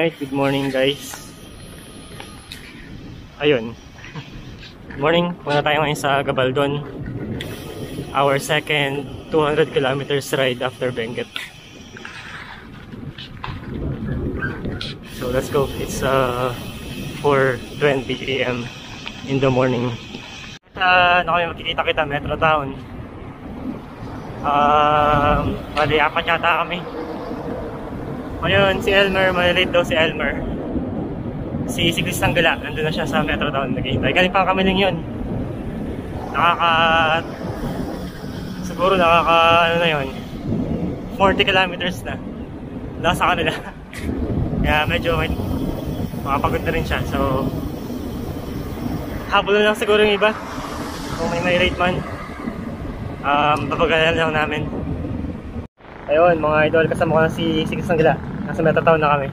Alright, good morning guys. Ayun. Good morning. Muna tayo ngayon sa Gabaldon. Our second 200 kilometers ride after Benguet. So let's go. It's 4:20 AM in the morning. Ano kami makikita kita, Metro Town. Bali, apat yata kami. Ngayon, si Elmer, malilate daw si Elmer. Si Chris Tanggala, nandun na siya sa Metro Town, naghihintay. Galing pa kami lang yun. Siguro ano na yun, 40 kilometers na. Wala sa kanila. Kaya medyo makapagod na rin siya. So, habol na lang siguro yung iba. Kung may rate man, papagalan lang namin. Ayun, mga idol, kasama ko na si Chris Tanggala. Nasa Metro Town na kami.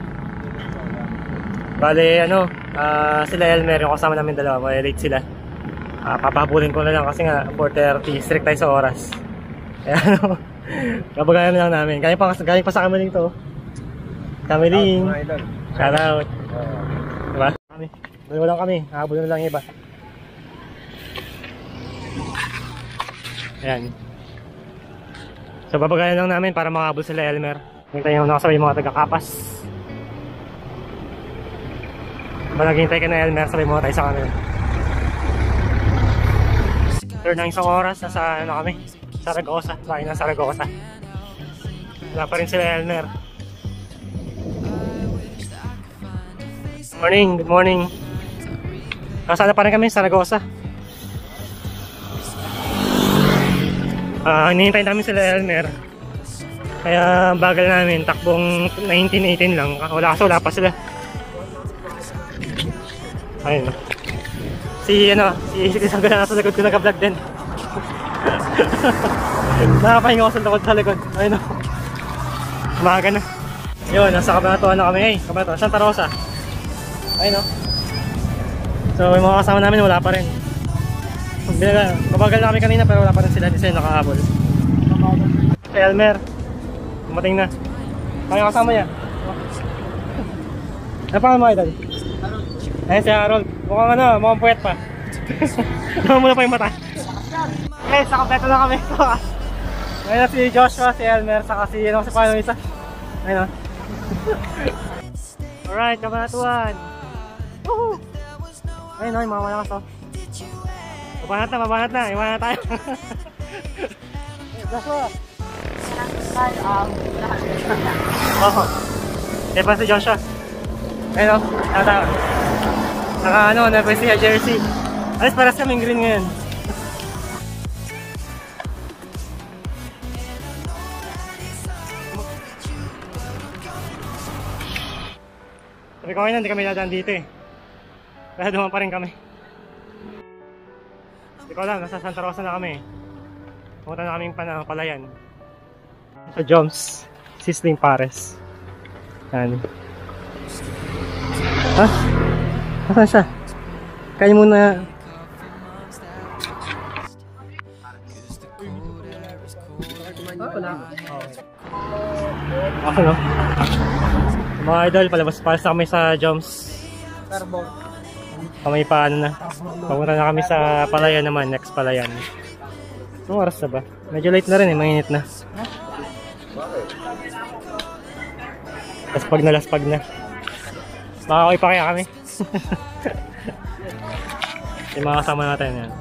Bale, sila Elmer, yung kasama namin dalawa, may late sila. Papahabulin ko na lang kasi nga 4:30, strict tayo sa oras. Kaya kapagalan lang namin. Galing pa sa Kamiling to. Kamiling. Shout out. Diba? Dalawa lang kami, hahabulin na lang yung iba. Ayan. So babagayan lang namin para makahabol sila Elmer. Hintayin mo nakasabay yung mga taga-Kapas. Ba naghihintay ka na Elmer, sabay mo tayo sa kanila. Turn ng isang oras, nasa kami? Saragosa, bahay ng Saragosa. Wala pa rin sila Elmer. Good morning. Kasana pa rin kami sa Saragosa. Hinihintay namin sila Elmer. Kaya bagal namin, takbong 19-18 lang. Wala pa sila. Ayun. Si Sagana nasa likod ko nag-vlog din. Nakapahinga ko sa likod. Ayun. Umaga na. Yun, nasa Cabanatuan na kami. Hey, Cabanatuan, Santa Rosa. Ayun. So yung mga kasama namin wala pa rin. Mabagal na kami kanina pero wala pa rin sila. Hindi sila nakahabol. Si Elmer dumating na. Kaya kasama niya. Ano pa mga idol? Ayun si Harold. Mukhang puwet pa. Naman muna pa yung mata. Okay, sa kompleto na kami. Ngayon si Joshua, si Elmer, saka si paano isa. Ayun. Alright, Cabanatuan. Woohoo! Ayun yung mga malakas oh. Mabanat na. Iwan na tayo. Joshua. Depan si Joshua. Ayun o, naka napa siya jersey. Alis paras kaming green ngayon. Sabi ko ngayon, hindi kami dadaan dito eh. Kaya duman pa rin kami. Hindi ko alam, nasa Santa Rosa na kami. Pumunta na kaming Palayan. Sa Joms, Sizzling Pares. Yan. Ha? Nasaan siya? Kain muna. Ako no? Mga idol, palabas na kami sa Joms. Kami pa na. Pumunta na kami sa Palayan naman, next Palayan. Anong oras na ba? Medyo late na rin eh, mainit na. Laspag na. Makakaway pa kaya kami. Yung mga kasama natin yan.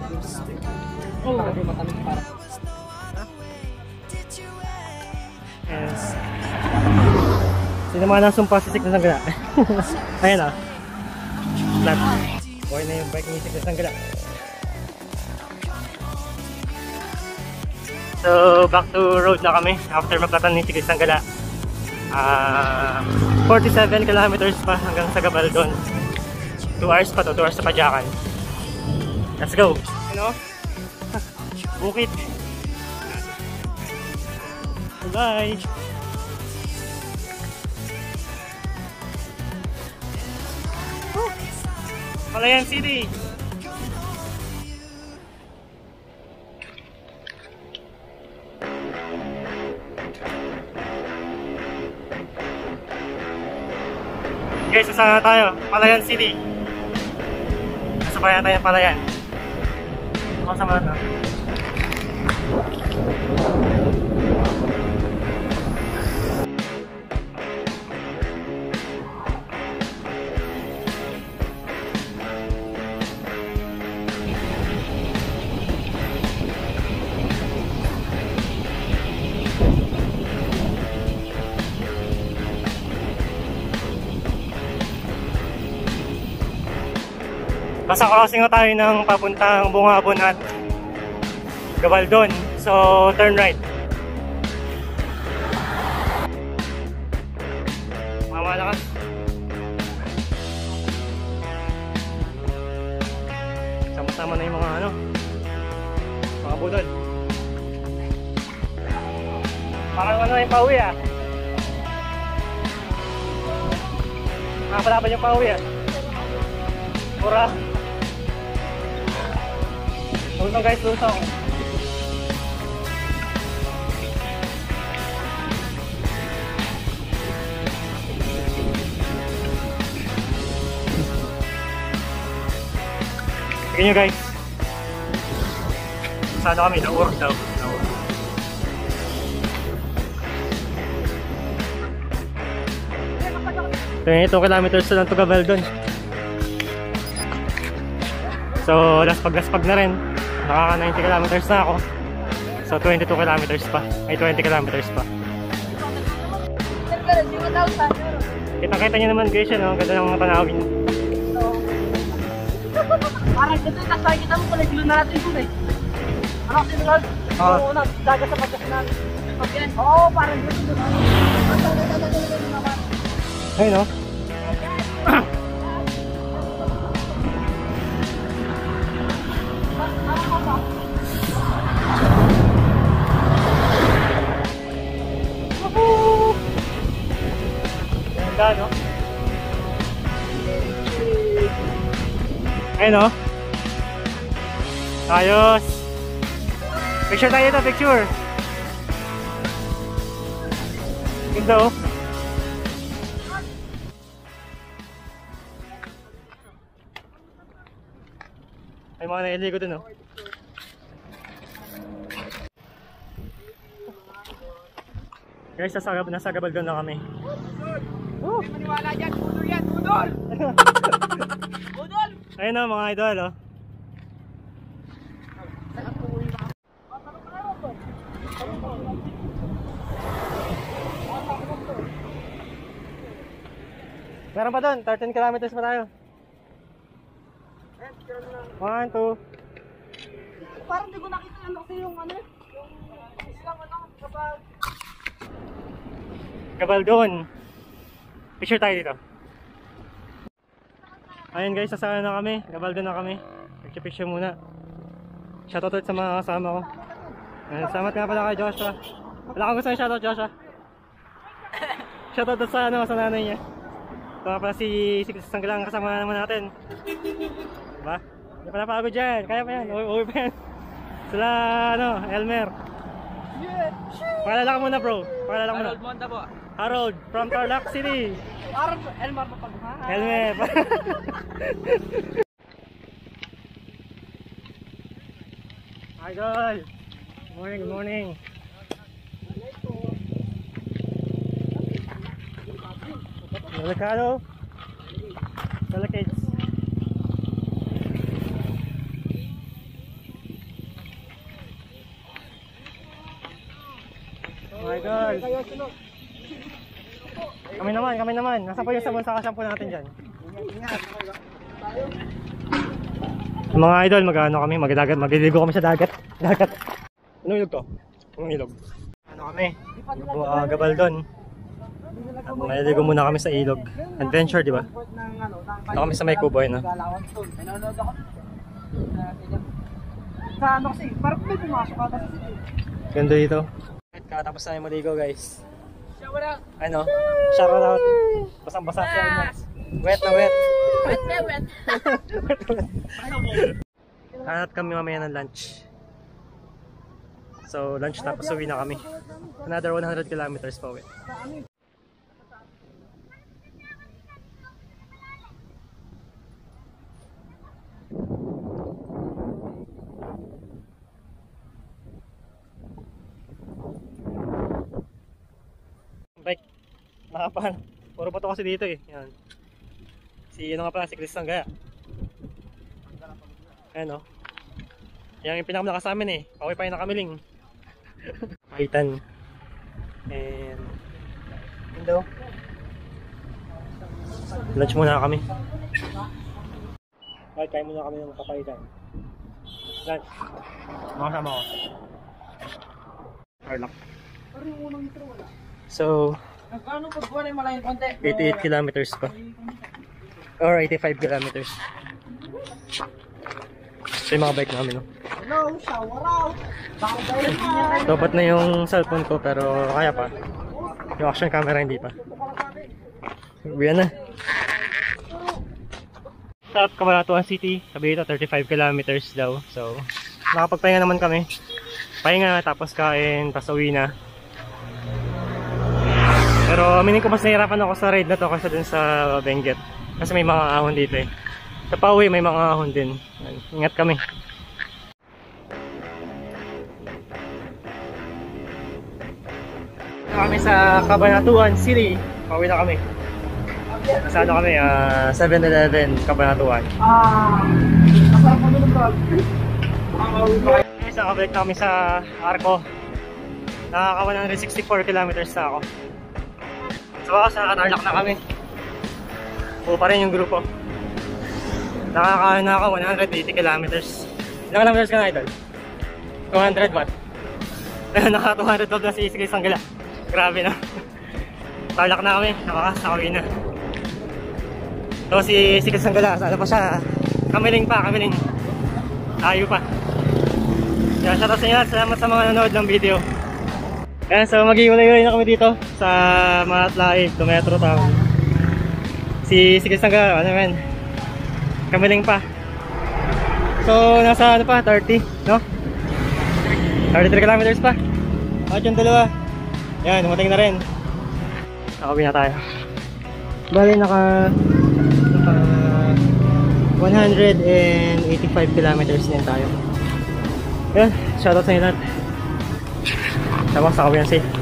Yes. Sino mga nang sumpa si Chris Tanggala? Ayan ah. Flat. Okay na yung bike ni Chris Tanggala. So back to road na kami after maplatan ni Chris Tanggala. 47 kilometers pa hanggang sa Gabaldon. 2 hours pa to, 2 hours sa Pajakan. Let's go. Bukid. Bye. Palayan City. guys, nasa tayo, Palayan City. Nasa bayan tayo ng Palayan. Ako sa mga ito. Basta crossing na tayo ng papuntang Bungabon at Gabaldon. So, turn right. Mamalakas. Sama-sama na yung mga mga budol. Parang yung pauwi ah. Nakapalaban yung pauwi ah. Mura. Lusong guys, lusong. Tignan nyo guys. Saan kami? Naurog daw. 22 kilometers na lang to Gabaldon. So, laspag na rin. Nakaka 90 kilometers na ako. So, 22 kilometers pa. Ay, 20 kilometers pa. Kita-kita nyo naman guys yan, ang ganda ng mga tanawin. Parang ito yung kasay kita mo, palagilo na natin yun eh. Ano kasi nilog? Oo, dagat sa Pagkasinan. Oo, parang ito. Ayun o. Ganda, no? Ayun o. Ayos. Picture tayo ito, picture. Ganda o. May mga nailigo dun o. Guys, nasa Gabaldon na kami. Hindi maniwala dyan, budol yan, budol! Budol! Ayun o mga idol o. Meron pa doon, 13 kilometers pa tayo. 1, 2. Parang di ko nakita ano kasi yung islang kapag... Gabaldon. Picture tayo dito. Ayun guys, sasama na kami. Gabaldon na kami. Picture muna. Shoutout sa mga kasama ko. Salamat nga pala kay Joshua. Wala kang gusto yung shoutout, Joshua. Shoutout sa sa nanay niya. Ito nga pala si Sanggalang kasama naman natin. Diba? Hindi pa napagod dyan. Kaya pa yan. Uwi pa yan. Sila Elmer. Pakilala ka muna bro. Pakilala ka muna. Harold Monta po. Harold from Tarlac City. Harold Elmar mapagmahal. Elmer. Idol. Good morning. Delicado. Delicates. Idol. Kami naman. Nasaan po yung sabon sa kasampo natin dyan? Mga idol, kami, magliligo kami sa dagat. Anong ilog to? Anong ilog? Kami? Gabaldon. Maliligo muna kami sa ilog. Adventure, di ba? Ito kami sa may kuboy, no? Sa kasi, parang may pumasok ata sa city. Ganda dito. Katapos namin maligo, guys. Ano? Shout out. Basang-basa siya. Wet na wet. Wet. Hanap kami mamaya ng lunch. So, lunch tapos uwi na kami. Another 100 kilometers pa uwi. Nakapan. Puro bato kasi dito eh. Yan. Si ano nga pala, si Cristang Gaya. Ayan o. Yan yung pinakamalakas sa amin eh. Pauwi pa yun na kamiling. Paitan. And yun daw. Lunch muna kami. Kahit kain muna kami ng kapaitan. Lunch. Makasama ko. Tarlac. So, Nagkano pag buwan ay malayang konti? 88 kilometers pa. Or 85 kilometers. So yung mga bike namin, no? Hello, shower out! Topat na yung cellphone ko pero kaya pa. Yung action camera hindi pa. Uwian na. Sa Cabanatuan City, sabi dito 35 kilometers daw. So, nakapagpahinga naman kami. Pahinga tapos kain, tapos uwi na. Pero aminin ko mas nahirapan ako sa ride na to kasi dun sa Benguet. Kasi may mga ahon dito eh. Sa pauwi may mga ahon din. Ingat kami. Kami sa Cabanatuan City. Pauwi na kami. Sa ano kami, 7-Eleven Cabanatuan. Kasama kami ng vlog. Isang kabalik na kami sa Arco. Nakaka 164 kilometers na ako. So sa Tarlac na kami. Buo pa rin yung grupo. Nakaka 180 kilometers. Ilang kilometers ka na idol? 200 watt. Naka 200 watt na si Isikay Sanggala. Grabe na. Tarlac na kami. Nakakasakawin na. So si Isikay Sanggala, sana pa siya. Kamiling pa, kamiling. Tayo pa. Yan, shoutout sa inyo. Salamat sa mga nanonood ng video. Ayan, so mag-iwalay-iwalay na kami dito sa Matlaig, Metro Town. Si Isikay Sanggala, ano men? Kamiling pa. So nasa ano pa, 30, no? 33 kilometers pa. At yung dalawa. Yan, dumating na rin. Nakauwi na tayo. Bali naka 185 kilometers din tayo. Yan, shoutout sa inyo lahat. Tapos nakauwi na safe.